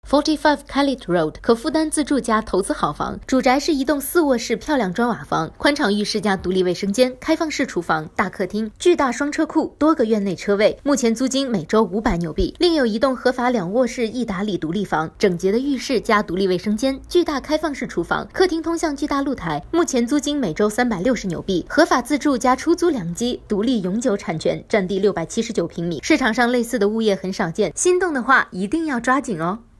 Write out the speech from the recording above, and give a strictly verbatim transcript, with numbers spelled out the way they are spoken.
forty-five Khalid Road 可负担自住加投资好房，主宅是一栋四卧室漂亮砖瓦房，宽敞浴室加独立卫生间，开放式厨房，大客厅，巨大双车库，多个院内车位，目前租金每周五百纽币。另有一栋合法两卧室一打理独立房，整洁的浴室加独立卫生间，巨大开放式厨房，客厅通向巨大露台，目前租金每周三百六十纽币，合法自住加出租两机，独立永久产权，占地六百七十九平米。市场上类似的物业很少见，心动的话一定要抓紧哦。